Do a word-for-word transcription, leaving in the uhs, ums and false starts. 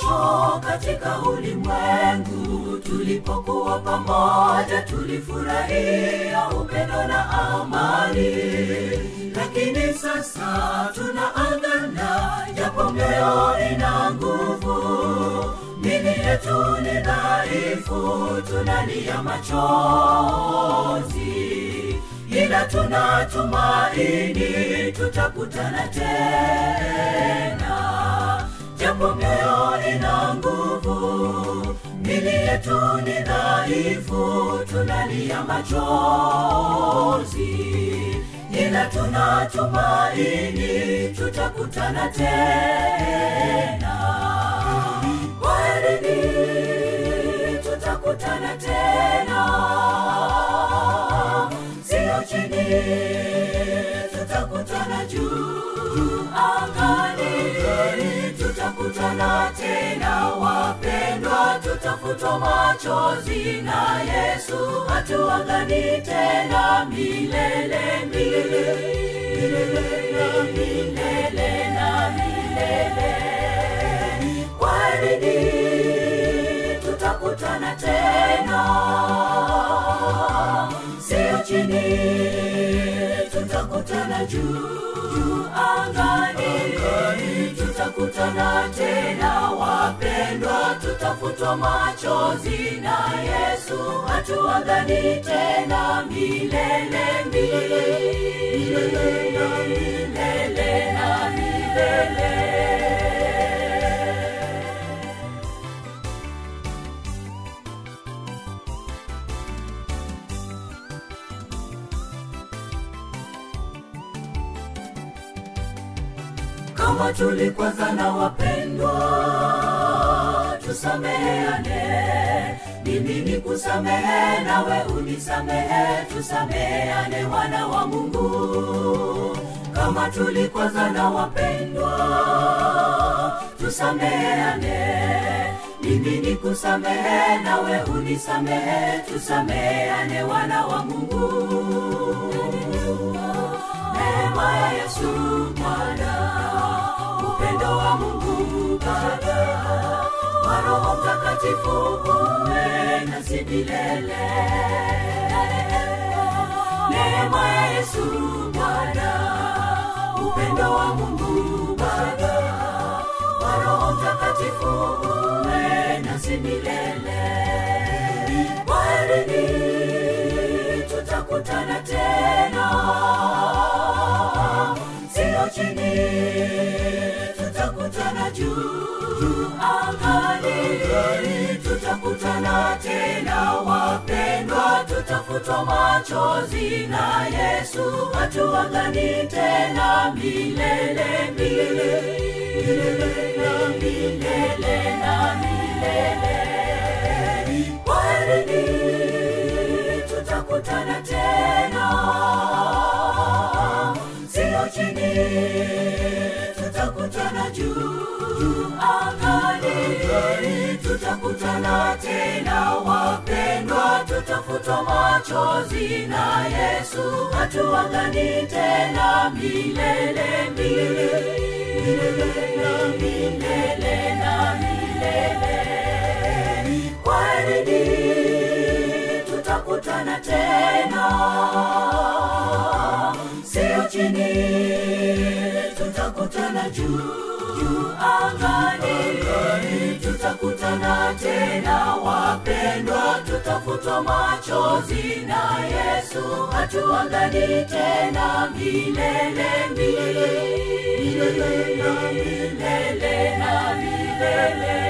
mwisho katika ulimwengu. Tulipokuwa pamoja tulifurahia upendo na amani, lakini sasa tunaagana japo mioyo ina nguvu. Mili yetu ni dhaifu, tunalia machozi, ila tunatumaini tutakutana tena. Japo mioyo ina nguvu, mili yetu ni dhaifu, tunalia machozi, ila tunatumaini tutakutana tena. Kwaherini, tutakutana tena. Sio chini, tutakutana juu angani. Tutakutana tena wapendwa, tutafutwa machozi na Yesu hatuagani tena milele milele milele na milele. Kwaherini, tutakutana tena. Sio chini, tutakutana juu angani. Tutakutana tena wapendwa, tutafutwa machozi na Yesu hatuagani tena milele milele milele na milele. Kama tulikwazana wapendwa, tusameheane. Mimi nikusamehe nawe unisamehe, tusameheane wana wa Mungu. Kama tulikwazana wapendwa, tusameheane. Mimi nikusamehe nawe unisamehe, tusameheane wana wa Mungu. Neema ya Yesu Bwana, upendo wa Mungu Baba, wa Roho Mtakatifu uwe nasi milele. Neema ya Yesu Bwana, upendo wa Mungu Baba, wa Roho Mtakatifu uwe nasi milele. Kwaherini, tutakutana tena. Sio chini, tutakutana juu angani. Tutakutana tena wapendwa, tutafutwa machozi na Yesu hatuagani tena milele milele milele na milele. Kwaherini, tutakutana tena. Sio chini, tutakutana juu angani. Tutakutana tena wapendwa, tutafutwa machozi na Yesu hatuagani tena milele milele milele na milele. Kwaherini, tutakutana tena. Sio chini, tutakutana juu angani. Tutakutana tena wapendwa, tutafutwa machozi na Yesu hatuagani tena milele milele milele na milele.